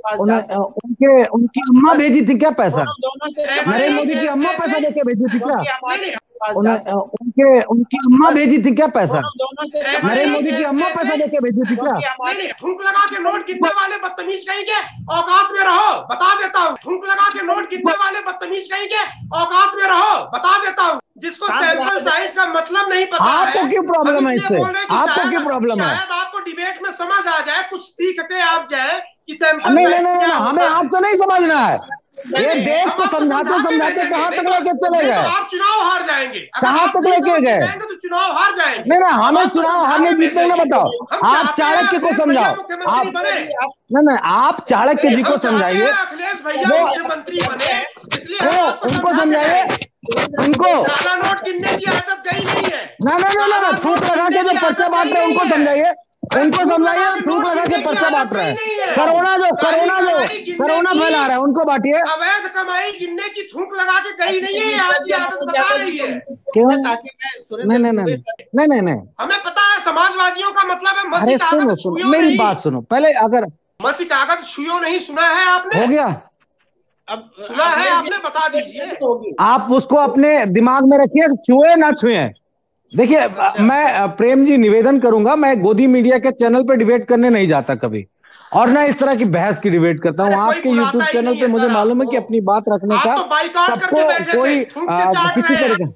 पास जा सकते हैं। उनकी अम्मा भेजी थी क्या पैसा? दोनों से नरेंद्र मोदी की अम्मा पैसा देके भेजी थी क्या? उनकी अम्मा भेजी थी क्या पैसा? दोनों से नरेंद्र मोदी की अम्मा पैसा देके भेजी थी क्या? थूक लगा के नोट गिनने वाले बदतमीज कहीं के औकात में रहो, बता देता हूँ। थूक लगा के नोट गिनने वाले बदतमीज कहीं के औकात में रहो, बता देता हूँ। जिसको सैंपल साइज का मतलब नहीं पता है, आपको क्यों प्रॉब्लम है इससे? आपको क्यों प्रॉब्लम है? शायद आपको डिबेट में समझ आ जाए, कुछ सीख के आप जाए कि सैंपल नहीं, हमें आपको नहीं समझना है। ये देश को समझाते समझाते कहाँ तक लेके चले गए? आप चुनाव हार जाएंगे। कहाँ तक लेके गए? तो चुनाव हार जाएंगे। नहीं, हमें चुनाव हारने जीतने ना बताओ। आप चाणक्य को समझाओ। आप चाणक्य जी को समझाइए, अखिलेश भैया मुख्यमंत्री बने, इसलिए उनको समझाइए। उनको नोट गिनने की आदत गई नहीं है। ना थूक लगा के जो पर्चा बांट रहे हैं उनको समझाइए। थूक लगा के पर्चा बांट रहे हैं। कोरोना फैला रहा है, उनको बांटिए। अवैध कमाई गिनने की थूक लगा के गई नहीं है, आपकी आदत बता रही है। क्यों? नहीं, हमें पता है समाजवादियों का मतलब है मसी कागज सुनो मेरी बात सुनो पहले। अगर मसी कागज छुयो नहीं सुना है आपने? हो गया, अब सुना है आपने, बता दीजिए। आप उसको अपने दिमाग में रखिए, छुए ना छुए। देखिए, मैं प्रेम जी निवेदन करूंगा, मैं गोदी मीडिया के चैनल पे डिबेट करने नहीं जाता कभी, और ना इस तरह की बहस की डिबेट करता हूँ। आपके यूट्यूब चैनल पे मुझे मालूम है कि अपनी बात रखने का सबको कोई किसी तरह का।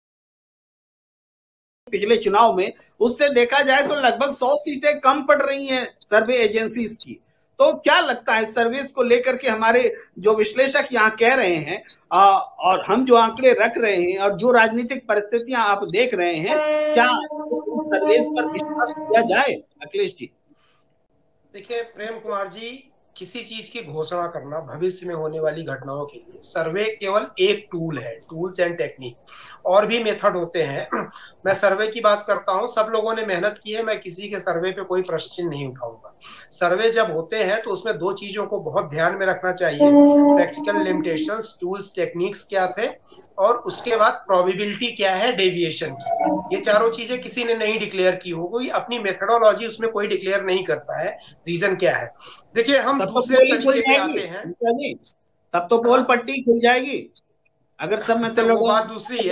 पिछले चुनाव में उससे देखा जाए तो लगभग 100 सीटें कम पड़ रही हैं सर्वे एजेंसीज की। तो क्या लगता है सर्विस को लेकर के हमारे जो विश्लेषक यहाँ कह रहे हैं और हम जो आंकड़े रख रहे हैं और जो राजनीतिक परिस्थितियां आप देख रहे हैं, क्या सर्विस पर विश्वास किया जाए अखिलेश जी? देखिए प्रेम कुमार जी, किसी चीज की घोषणा करना भविष्य में होने वाली घटनाओं के लिए, सर्वे केवल एक टूल है, टूल्स एंड टेक्निक। और भी मेथड होते हैं। मैं सर्वे की बात करता हूं, सब लोगों ने मेहनत की है, मैं किसी के सर्वे पे कोई प्रश्न नहीं उठाऊंगा। सर्वे जब होते हैं तो उसमें दो चीजों को बहुत ध्यान में रखना चाहिए। प्रैक्टिकल लिमिटेशंस, टूल्स टेक्निक्स क्या थे, और उसके बाद प्रोबेबिलिटी क्या है डेविएशन की। ये चारों चीजें किसी ने नहीं डिक्लेयर की होगी, अपनी मेथडोलॉजी उसमें कोई डिक्लेयर नहीं करता है। रीजन क्या है? देखिए हम दूसरे तरीके पे आते हैं, तब तो पोल पट्टी खुल जाएगी अगर सब में। वो बात दूसरी है।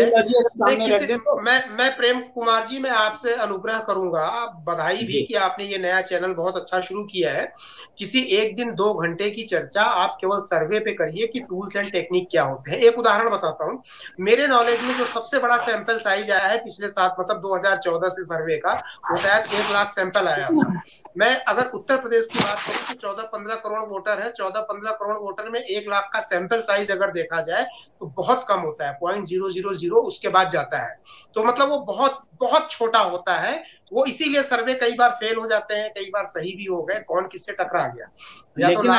मैं प्रेम कुमार जी, मैं आपसे अनुग्रह करूंगा, बधाई भी कि आपने ये नया चैनल बहुत अच्छा शुरू किया है। किसी एक दिन 2 घंटे की चर्चा आप केवल सर्वे पे करिए कि टूल्स एंड टेक्निक क्या होते हैं। एक उदाहरण बताता हूँ। मेरे नॉलेज में जो सबसे बड़ा सैंपल साइज आया है पिछले साल, मतलब 2014 से सर्वे का, वो शायद 1 लाख सैंपल आया था। मैं अगर उत्तर प्रदेश की बात करूँ तो 14-15 करोड़ वोटर है, 14-15 करोड़ वोटर में 1 लाख का सैंपल साइज अगर देखा जाए तो बहुत कम होता है, 0.000 उसके बाद जाता है। तो मतलब वो बहुत बहुत छोटा होता है। वो इसीलिए सर्वे कई बार फेल हो जाते हैं, कई बार सही भी हो गए, कौन किससे टकरा गया। लेकिन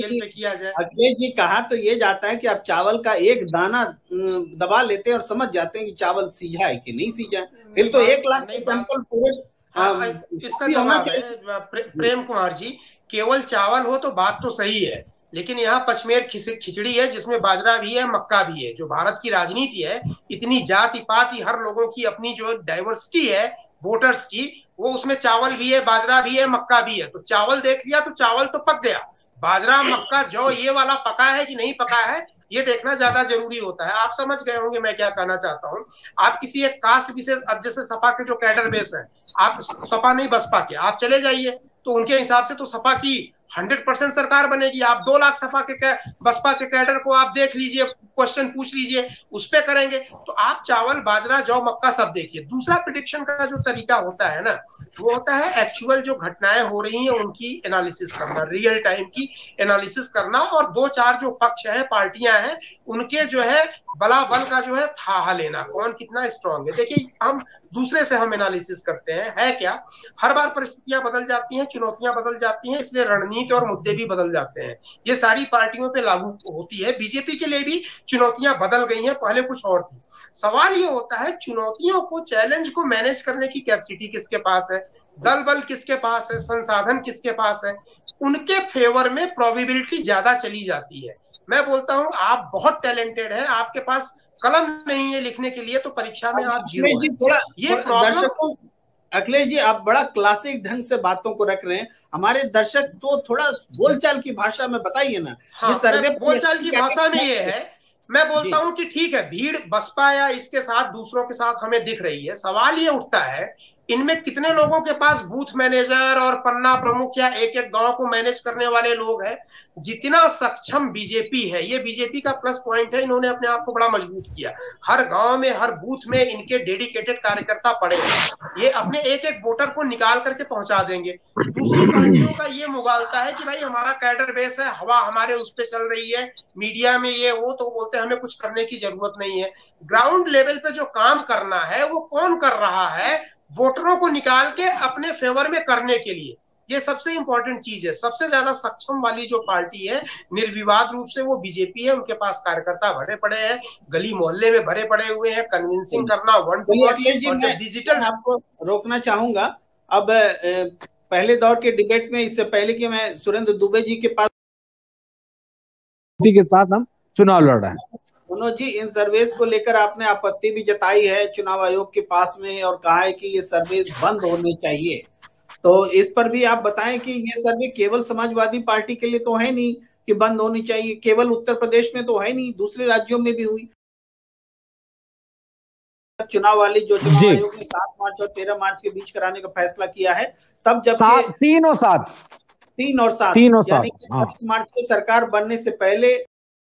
अखिलेश जी कहा तो ये जाता है कि आप चावल का एक दाना दबा लेते हैं और समझ जाते हैं कि चावल सीझा है कि नहीं सीझा है। फिर तो 1 लाख सैंपल पूरे इसका जवाब है प्रेम कुमार जी, केवल चावल हो तो बात तो सही है, लेकिन यहाँ पचमेर खिचड़ी है जिसमें बाजरा भी है, मक्का भी है। जो भारत की राजनीति है, इतनी जाति पाति, हर लोगों की अपनी जो डाइवर्सिटी है वोटर्स की, वो उसमें चावल भी है, बाजरा भी है, मक्का भी है। तो चावल देख लिया तो चावल तो पक गया, बाजरा मक्का जौ ये वाला पका है कि नहीं पका है ये देखना ज्यादा जरूरी होता है। आप समझ गए होंगे मैं क्या कहना चाहता हूँ। आप किसी एक कास्ट विशेष, अब जैसे सपा के जो कैडर बेस है, आप सपा नहीं बसपा के, आप चले जाइए तो उनके हिसाब से तो सपा की 100% सरकार बनेगी। आप 2 लाख सपा के बसपा के कैडर को आप देख लीजिए, क्वेश्चन पूछ लीजिए, उस पे करेंगे। तो आप चावल बाजरा जौ मक्का सब देखिए। दूसरा प्रेडिक्शन का जो तरीका होता है ना, वो होता है एक्चुअल जो घटनाएं हो रही हैं उनकी एनालिसिस करना, रियल टाइम की एनालिसिस करना, और 2-4 जो पक्ष हैं, पार्टियां हैं, उनके जो है बला बल का जो है थाहा लेना, कौन कितना स्ट्रांग है। देखिए हम दूसरे से हम एनालिसिस करते हैं, है क्या, हर बार परिस्थितियां बदल जाती हैं, चुनौतियां बदल जाती हैं, इसलिए रणनीति और मुद्दे भी बदल जाते हैं। ये सारी पार्टियों पे लागू होती है। बीजेपी के लिए भी चुनौतियां बदल गई हैं, पहले कुछ और थी। सवाल ये होता है चुनौतियों को, चैलेंज को मैनेज करने की कैपेसिटी किसके पास है, दल बल किसके पास है, संसाधन किसके पास है। उनके फेवर में प्रोबेबिलिटी ज्यादा चली जाती है। मैं बोलता हूं आप बहुत टैलेंटेड है, आपके पास कलम नहीं है लिखने के लिए, तो परीक्षा में आप जीरो हैं। ये प्रॉब्लम अखिलेश जी, आप बड़ा क्लासिक ढंग से बातों को रख रहे हैं, हमारे दर्शक तो थोड़ा बोलचाल की भाषा में बताइए ना। हाँ, ये सर्वे बोलचाल की भाषा में ये है, मैं बोलता जी। हूं कि ठीक है, भीड़ बसपा या इसके साथ दूसरों के साथ हमें दिख रही है, सवाल ये उठता है इनमें कितने लोगों के पास बूथ मैनेजर और पन्ना प्रमुख या एक एक गांव को मैनेज करने वाले लोग हैं। जितना सक्षम बीजेपी है, ये बीजेपी का प्लस पॉइंट है, इन्होंने अपने आप को बड़ा मजबूत किया। हर गांव में, हर बूथ में इनके डेडिकेटेड कार्यकर्ता पड़े हैं, ये अपने एक एक वोटर को निकाल करके पहुंचा देंगे। दूसरी पार्टियों का ये मुगालता है कि भाई हमारा कैडर बेस है, हवा हमारे उस पर चल रही है, मीडिया में ये हो तो बोलते हैं हमें कुछ करने की जरूरत नहीं है। ग्राउंड लेवल पे जो काम करना है वो कौन कर रहा है, वोटरों को निकाल के अपने फेवर में करने के लिए, ये सबसे इंपॉर्टेंट चीज है। सबसे ज्यादा सक्षम वाली जो पार्टी है निर्विवाद रूप से वो बीजेपी है। उनके पास कार्यकर्ता भरे पड़े हैं, गली मोहल्ले में भरे पड़े हुए हैं, कन्विंसिंग करना वन टू वन। और जब डिजिटल, आपको रोकना चाहूंगा अब पहले दौर के डिबेट में, इससे पहले कि मैं सुरेंद्र दुबे जी के पास के साथ हम चुनाव लड़ रहे हैं। मनोज जी, इन सर्वेस को लेकर आपने आपत्ति भी जताई है चुनाव आयोग के पास में और कहा है कि ये सर्वेस बंद होने चाहिए, तो इस पर भी आप बताएं कि ये सर्वे केवल समाजवादी पार्टी के लिए तो है नहीं कि बंद होनी चाहिए, केवल उत्तर प्रदेश में तो है नहीं, दूसरे राज्यों में भी हुई चुनाव वाली, जो चुनाव आयोग ने 7 मार्च और 13 मार्च के बीच कराने का फैसला किया है, तब जब 3 और 7 यानी कि 10 मार्च को सरकार बनने से पहले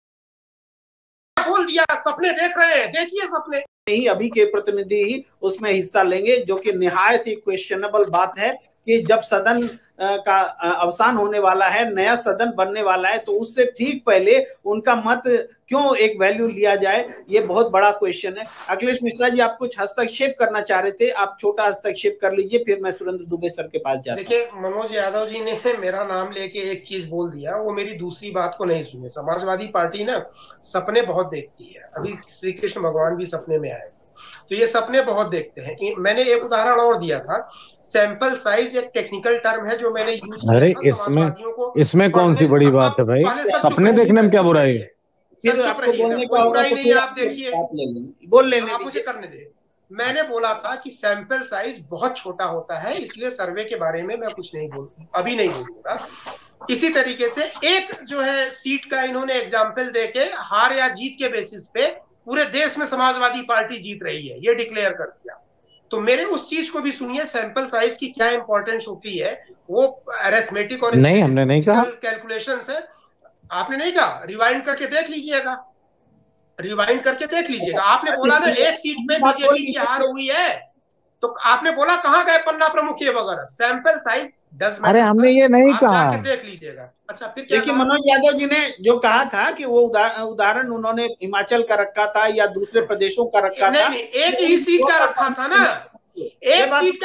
बोल दिया सपने देख रहे हैं, देखिए सपने ही अभी के प्रतिनिधि ही उसमें हिस्सा लेंगे, जो कि निहायत ही क्वेश्चनेबल बात है कि जब सदन का अवसान होने वाला है, नया सदन बनने वाला है, तो उससे ठीक पहले उनका मत क्यों एक वैल्यू लिया जाए, ये बहुत बड़ा क्वेश्चन है। अखिलेश मिश्रा जी, आप कुछ हस्तक्षेप करना चाह रहे थे, आप छोटा हस्तक्षेप कर लीजिए, फिर मैं सुरेंद्र दुबे सर के पास जाता हूं। देखिए, मनोज यादव जी ने मेरा नाम लेके एक चीज बोल दिया, वो मेरी दूसरी बात को नहीं सुने। समाजवादी पार्टी ना सपने बहुत देखती है, अभी श्री कृष्ण भगवान भी सपने में आए, तो ये सपने बहुत देखते हैं। मैंने एक उदाहरण और दिया था, सैंपल साइज एक टेक्निकल टर्म है जो मैंने यूज किया। अरे इसमें कौन सी बड़ी बात है भाई, सपने देखने में क्या बुराई है? सर चुप रहिए, कोई बुराई नहीं है, आप देखिए, बोल लेने आप मुझे करने दे। मैंने बोला था कि सैंपल साइज बहुत छोटा होता है, इसलिए सर्वे के बारे में मैं कुछ नहीं अभी नहीं बोलूंगा। इसी तरीके से एक जो है सीट का इन्होंने एग्जाम्पल देके हार या जीत के बेसिस पे पूरे देश में समाजवादी पार्टी जीत रही है ये डिक्लेयर कर दिया, तो मेरे उस चीज को भी सुनिए, सैंपल साइज की क्या इंपॉर्टेंस होती है, वो अरिथमेटिक और नहीं, हमने नहीं कहा, कैलकुलेशंस है। आपने नहीं कहा, रिवाइंड करके देख लीजिएगा, रिवाइंड करके देख लीजिएगा। आपने बोला ना एक सीट पे बीजेपी की हार हुई है, तो आपने बोला कहां गए पन्ना प्रमुख ये वगैरह, सैंपल साइज 10 अरे हमने ये नहीं कहा, देख लीजिएगा। अच्छा, फिर क्या? देखिए मनोज यादव जी ने जो कहा था कि वो उदाहरण उन्होंने हिमाचल का रखा था या दूसरे प्रदेशों का रखा था, एक ही सीट का रखा था ना, एक सीट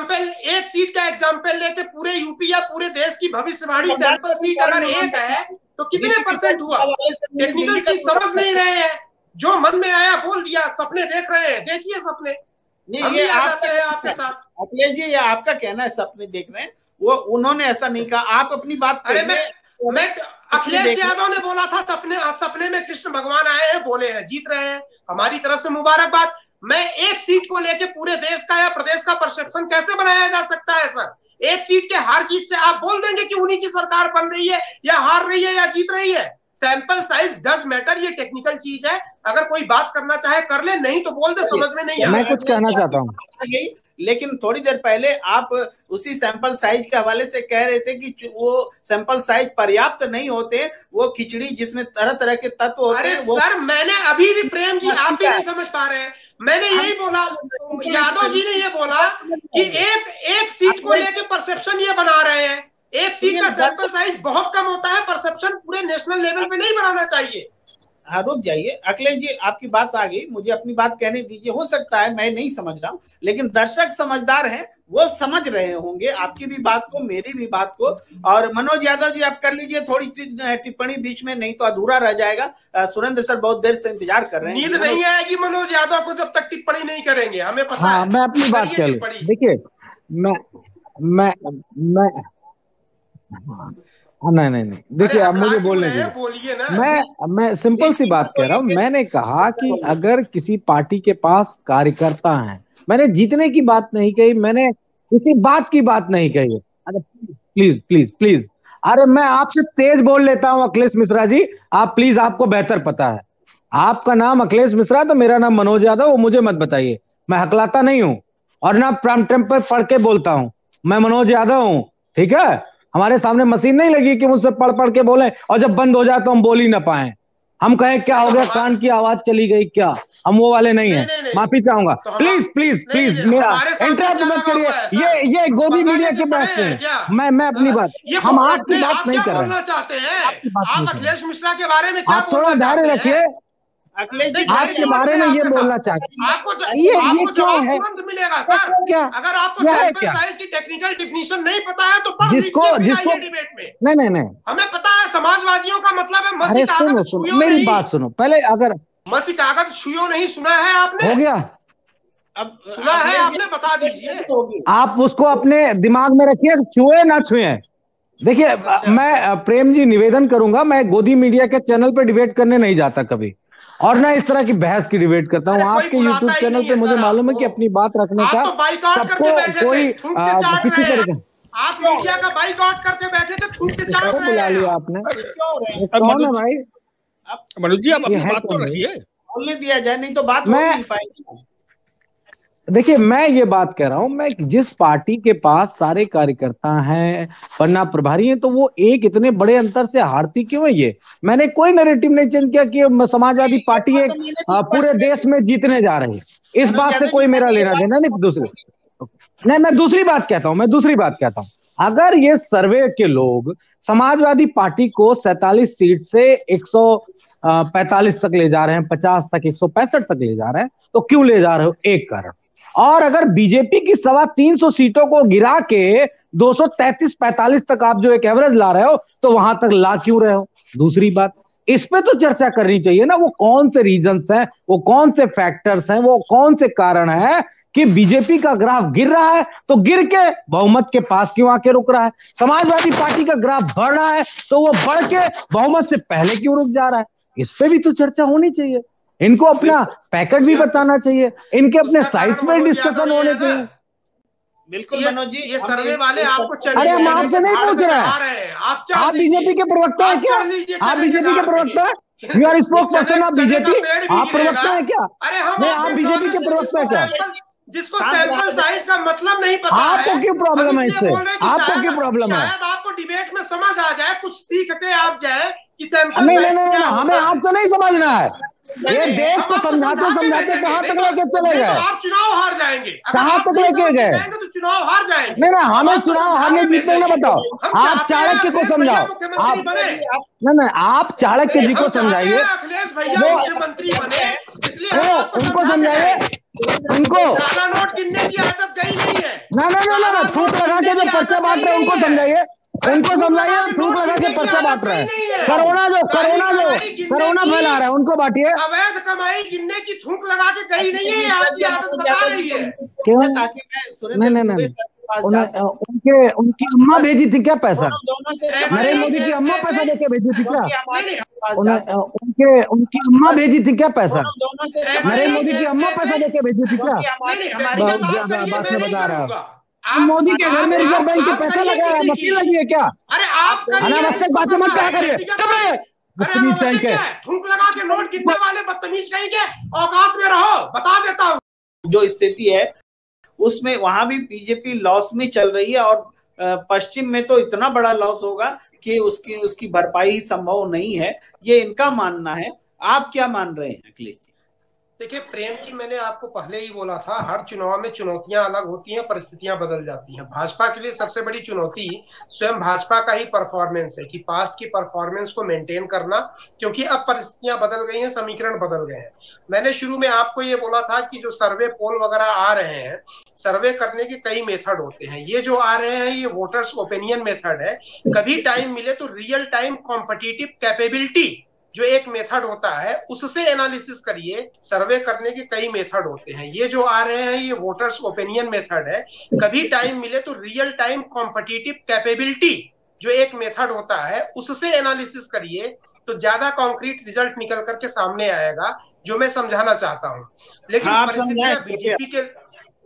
का एग्जाम्पल लेके पूरे यूपी या पूरे देश की भविष्यवाणी, सैंपल सीट अगर एक है तो कितने परसेंट हुआ? टेक्निकल चीज समझ नहीं रहे हैं, जो मन में आया बोल दिया, सपने देख रहे हैं, देखिए सपने। नहीं, ये आपके साथ अखिलेश जी, ये आपका कहना है सपने देख रहे हैं, वो उन्होंने ऐसा नहीं कहा, आप अपनी बात अरे मैं अखिलेश यादव ने बोला था सपने में कृष्ण भगवान आए हैं, बोले हैं, जीत रहे हैं, हमारी तरफ से मुबारकबाद। मैं एक सीट को लेके पूरे देश का या प्रदेश का परसेप्शन कैसे बनाया जा सकता है सर? एक सीट के हार जीत से आप बोल देंगे कि उन्हीं की सरकार बन रही है या हार रही है या जीत रही है? सैंपल साइज डज मैटर, ये टेक्निकल चीज है, अगर कोई बात करना चाहे कर ले, नहीं तो बोल दे, समझ में नहीं आ रहा। मैं कुछ कहना चाहता हूँ, लेकिन थोड़ी देर पहले आप उसी सैंपल साइज के हवाले से कह रहे थे कि वो सैंपल साइज पर्याप्त नहीं होते, वो खिचड़ी जिसमें तरह तरह के तत्व होते हैं। अरे सर, मैंने अभी भी, प्रेम जी आप भी नहीं समझ पा रहे हैं, मैंने यही बोला, यादव जी ने ये बोला कि एक सीट को लेकर परसेप्शन ये बना रहे हैं, एक सीट का सैंपल साइज बहुत कम होता है, परसेप्शन पूरे नेशनल लेवल पे नहीं बनाना चाहिए। हाँ, रुक जाइए अखिलेश जी, आपकी बात आ गई, मुझे अपनी बात कहने दीजिए। हो सकता है मैं नहीं समझ रहा हूँ, लेकिन दर्शक समझदार हैं, वो समझ रहे होंगे आपकी भी बात को, मेरी भी बात को। और मनोज यादव जी, आप कर लीजिए थोड़ी टिप्पणी बीच में, नहीं तो अधूरा रह जाएगा। सुरेंद्र सर बहुत देर से इंतजार कर रहे हैं। नींद नहीं आएगी मनोज यादव को जब तक टिप्पणी नहीं करेंगे, हमें पता है। मैं अपनी बात कर लूं, देखिए मैं नहीं, देखिए आप मुझे बोलने दीजिए, मैं सिंपल सी बात कह रहा हूँ। मैंने कहा कि अगर किसी पार्टी के पास कार्यकर्ता हैं, मैंने जीतने की बात नहीं कही, मैंने किसी बात की बात नहीं कहिए। अरे प्लीज प्लीज प्लीज, अरे मैं आपसे तेज बोल लेता हूं अखिलेश मिश्रा जी, आप प्लीज, आपको बेहतर पता है। आपका नाम अखिलेश मिश्रा तो मेरा नाम मनोज यादव, वो मुझे मत बताइए, मैं हकलाता नहीं हूं और ना प्राइम टाइम पर पढ़ के बोलता हूं। मैं मनोज यादव हूं, ठीक है। हमारे सामने मशीन नहीं लगी कि मुझसे पढ़ पढ़ के बोले और जब बंद हो जाए तो हम बोल ही ना पाए, हम कहें क्या हो गया, कान की आवाज चली गई क्या, हम वो वाले नहीं है। माफी चाहूंगा, प्लीज प्लीज प्लीज, मेरा इंटरप्ट मत करिए। ये गोदी मीडिया की बात नहीं, मैं अपनी बात, हम आपकी बात नहीं कर रहे हैं। चाहते हैं आप अखिलेश मिश्रा के बारे में क्या आप थोड़ा धैर्य रखिए, अखिलेश जी आपके बारे में ये बोलना चाहते हैं। आपको ये क्यों है, तुरंत मिलेगा सर। क्या अगर आपको सैंपल साइज की टेक्निकल डिफिनीशन नहीं पता है तो पढ़ जिसको डिबेट में। नहीं हमें पता है समाजवादियों का मतलब है मसी अरे कागज सुनो मेरी बात सुनो पहले, अगर मसी कागज छुयो नहीं सुना है आपने? हो गया, अब सुना है आपने, बता दीजिए। आप उसको अपने दिमाग में रखिए, छुए ना छुए। देखिए मैं प्रेम जी निवेदन करूंगा, मैं गोदी मीडिया के चैनल पे डिबेट करने नहीं जाता कभी, और ना इस तरह की बहस की डिबेट करता हूँ। आपके यूट्यूब चैनल पे मुझे मालूम है कि अपनी बात रखने का सबको कोई किसी तरह का, आप मीडिया का बाइकआउट करके बैठे थे, थूक के चाट रहे हैं। बुला लिया आपने, कौन है भाई? मनोज जी, आप अपनी बात तो रखिए, बोलने दिया जाए, नहीं तो बात हो नहीं पाएगी। देखिए मैं ये बात कह रहा हूं, मैं जिस पार्टी के पास सारे कार्यकर्ता हैं, पन्ना प्रभारी हैं, तो वो एक इतने बड़े अंतर से हारती क्यों है? ये मैंने कोई नैरेटिव नहीं चेंज किया कि समाजवादी पार्टी एक पूरे देश में जीतने जा रही है। इस बात से कोई मेरा लेना देना नहीं। मैं दूसरी बात कहता हूं, अगर ये सर्वे के लोग समाजवादी पार्टी को 47 सीट से 145 तक ले जा रहे हैं, 50 तक, 165 तक ले जा रहे हैं, तो क्यों ले जा रहे हो? एक कारण। और अगर बीजेपी की 325 सीटों को गिरा के 233-45 तक आप जो एक एवरेज ला रहे हो, तो वहां तक ला क्यों रहे हो? दूसरी बात, इस पे तो चर्चा करनी चाहिए ना, वो कौन से रीजंस हैं, वो कौन से फैक्टर्स हैं, वो कौन से कारण है कि बीजेपी का ग्राफ गिर रहा है तो गिर के बहुमत के पास क्यों आके रुक रहा है? समाजवादी पार्टी का ग्राफ बढ़ रहा है तो वो बढ़ के बहुमत से पहले क्यों रुक जा रहा है? इस पे भी तो चर्चा होनी चाहिए। इनको अपना पैकेट भी बताना चाहिए, इनके अपने साइज में डिस्कशन होने चाहिए। बिल्कुल मनोज जी, ये सर्वे वाले आपको अरे हम आपसे नहीं पूछ रहे हैं, आप बीजेपी के प्रवक्ता है क्या? आप बीजेपी के प्रवक्ता है? You are spoke person of BJP, आप प्रवक्ता है क्या? अरे आप बीजेपी के प्रवक्ता है क्या? जिसको सैंपल साइज का मतलब नहीं पता है, आपको क्यों प्रॉब्लम है इससे? आपको क्यों प्रॉब्लम है? शायद आपको डिबेट में समझ आ जाए, कुछ सीख के आप जाए कि सैंपल नहीं, हमें आपको नहीं समझना है। ये देश को समझाते समझाते कहां तक लेके चले गए? आप चुनाव हार जाएंगे। कहां तक लेके गए? तो चुनाव हार जाएंगे। नहीं, हमें चुनाव हारने जीतने ना बताओ, आप चाणक्य को समझाओ। आप नहीं, आप चाणक्य जी को समझाइए, अखिलेश भैया मुख्यमंत्री बने, इसलिए उनको समझाइए, उनको नोट गिनने की आदत गई नहीं है। ना थूक लगा के जो पर्चा बांट रहे हैं उनको समझाइए, थूक लगा के पर्चा बांट रहे हैं। कोरोना फैला रहा है उनको बांटिए। अवैध कमाई गिनने की थूक लगा के गई नहीं है, आपकी आदत बता रही है। क्यों? नहीं, उनकी अम्मा भेजी थी क्या पैसा? नरेंद्र मोदी की अम्मा पैसा देके भेजी थी क्या? उनकी अम्मा भेजी थी क्या पैसा? नरेंद्र मोदी की अम्मा पैसा देके भेजी थी क्या? बहुत ज्यादा बात में बता रहा हूँ। मोदी के घर में रिजर्व बैंक के पैसा लगाया, मशीन लगी है क्या? अरे आप अनावश्यक बातें मत क्या करिए, बदतमीज कहीं के, थूक लगा के नोट गिनने वाले बदतमीज कहीं के, औकात में रहो। बता देता हूँ जो स्थिति है उसमें वहां भी बीजेपी लॉस में चल रही है, और पश्चिम में तो इतना बड़ा लॉस होगा कि उसकी भरपाई संभव नहीं है, ये इनका मानना है। आप क्या मान रहे हैं अखिलेश जी? देखिए प्रेम जी, मैंने आपको पहले ही बोला था, हर चुनाव में चुनौतियां अलग होती हैं, परिस्थितियां बदल जाती हैं। भाजपा के लिए सबसे बड़ी चुनौती स्वयं भाजपा का ही परफॉर्मेंस है कि पास्ट की परफॉर्मेंस को मेंटेन करना, क्योंकि अब परिस्थितियां बदल गई हैं, समीकरण बदल गए हैं। मैंने शुरू में आपको ये बोला था कि जो सर्वे पोल वगैरह आ रहे हैं, सर्वे करने के कई मेथड होते हैं। ये जो आ रहे हैं ये वोटर्स ओपिनियन मेथड है। कभी टाइम मिले तो रियल टाइम कॉम्पिटिटिव कैपेबिलिटी जो एक मेथड होता है उससे एनालिसिस करिए। सर्वे करने के कई मेथड होते हैं। ये जो आ रहे हैं ये वोटर्स ओपिनियन मेथड है। कभी टाइम मिले तो रियल टाइम कॉम्पिटिटिव कैपेबिलिटी जो एक मेथड होता है उससे एनालिसिस करिए, तो ज्यादा कॉन्क्रीट रिजल्ट निकल करके सामने आएगा, जो मैं समझाना चाहता हूँ। लेकिन परिस्थितियां बीजेपी के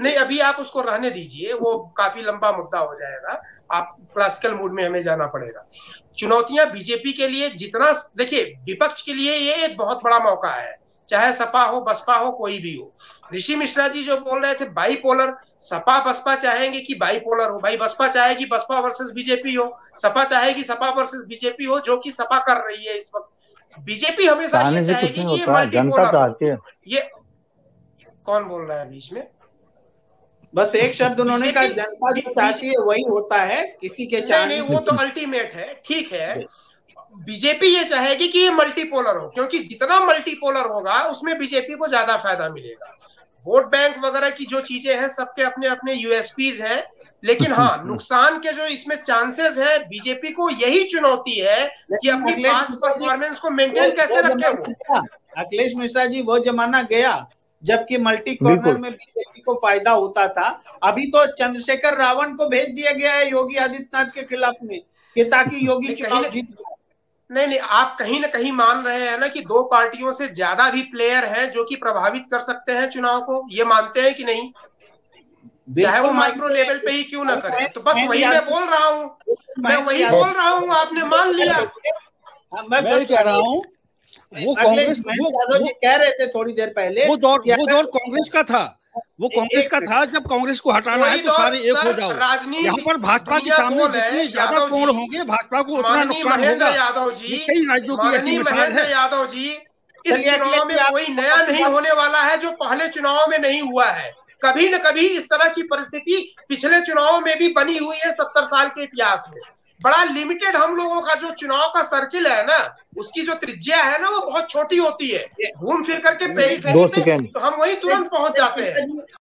नहीं, अभी आप उसको रहने दीजिए, वो काफी लंबा मुद्दा हो जाएगा, आप क्लासिकल मूड में हमें जाना पड़ेगा। चुनौतियां बीजेपी के लिए जितना, देखिए विपक्ष के लिए ये एक बहुत बड़ा मौका है, चाहे सपा हो बसपा हो कोई भी हो। ऋषि मिश्रा जी जो बोल रहे थे बाईपोलर, सपा बसपा चाहेंगे कि बाईपोलर हो, भाई बसपा चाहेगी बसपा वर्सेस बीजेपी हो, सपा चाहेगी सपा वर्सेस बीजेपी हो, जो कि सपा कर रही है इस वक्त। बीजेपी हमेशा ये चाहेगी कि ये मल्टीपोलर हो। ये कौन बोल रहा है बीच में? बस एक शब्द उन्होंने कहा, जनता जो चाहती है वही होता है, किसी के चाहने नहीं, वो तो अल्टीमेट है, ठीक है। बीजेपी ये चाहेगी कि ये मल्टीपोलर हो, क्योंकि जितना मल्टीपोलर होगा उसमें बीजेपी को ज्यादा फायदा मिलेगा। वोट बैंक वगैरह की जो चीजें हैं सबके अपने अपने यूएसपीज हैं, लेकिन हाँ नुकसान के जो इसमें चांसेस है, बीजेपी को यही चुनौती है कि अपनी पास्ट परफॉर्मेंस को मेंटेन कैसे रखे। अखिलेश मिश्रा जी, वो जमाना गया जबकि मल्टी कॉर्नर में बीजेपी को फायदा होता था। अभी तो चंद्रशेखर रावण को भेज दिया गया है योगी आदित्यनाथ के खिलाफ में कि ताकि योगी चुनाव जीत जाए। नहीं, आप कहीं ना कहीं मान रहे हैं ना कि दो पार्टियों से ज्यादा भी प्लेयर हैं जो कि प्रभावित कर सकते हैं चुनाव को, ये मानते हैं कि नहीं? चाहे वो माइक्रो लेवल पे ही क्यों ना करें। तो बस वही मैं बोल रहा हूँ, मैं वही बोल रहा हूँ, आपने मान लिया। मैं बस कह रहा हूँ, वो कांग्रेस यादव जी कह रहे थे थोड़ी देर पहले, वो दौर कांग्रेस का था, वो कांग्रेस का था। जब कांग्रेस को हटाना है तो सारे एक हो जाओ। यहाँ पर भाजपा के सामने जितने ज्यादा कोण होंगे, भाजपा को उतना नुकसान होगा। यादव जी, कई राज्यों की ऐसी मिसाल है। यादव जी, इस चुनाव में कोई नया नहीं होने वाला है जो पहले चुनाव में नहीं हुआ है। कभी न कभी इस तरह की परिस्थिति पिछले चुनाव में भी बनी हुई है 70 साल के इतिहास में। बड़ा लिमिटेड हम लोगों का जो चुनाव का सर्किल है ना, उसकी जो त्रिज्या है ना, वो बहुत छोटी होती है। घूम फिर करके पेरीफेरी पे तो हम वही तुरंत पहुंच जाते हैं।